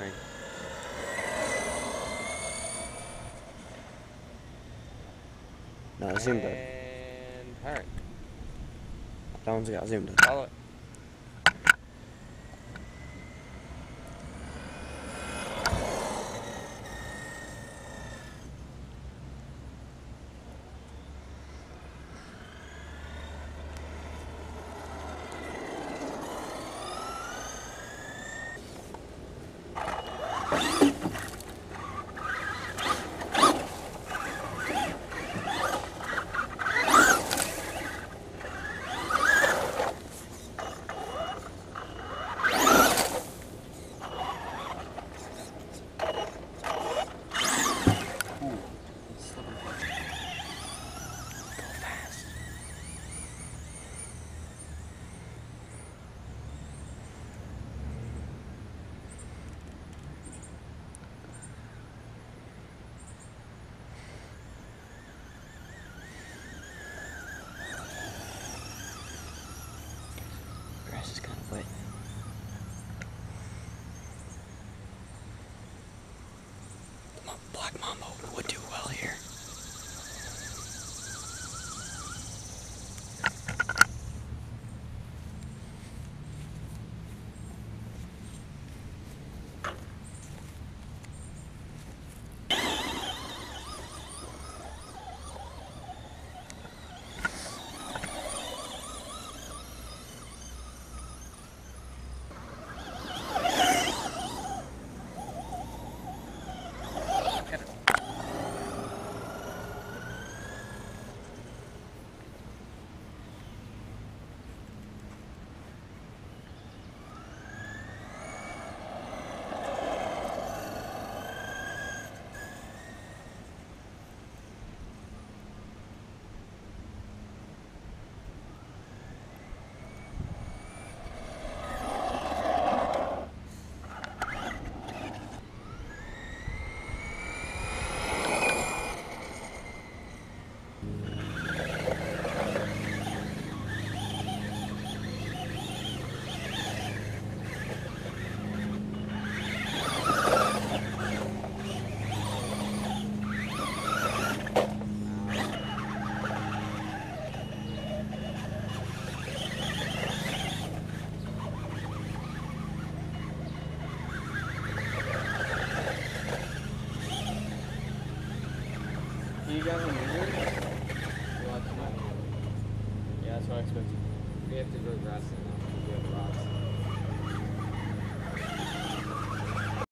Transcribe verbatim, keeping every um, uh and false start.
Right. No, I zoomed in. And alright. That one's got zoomed in. Follow it. Grass is kind of wet. Black Mamba would do well here. You guys want to move? You want to come out? Yeah, that's what I expected. We have to go grass now. We have rocks.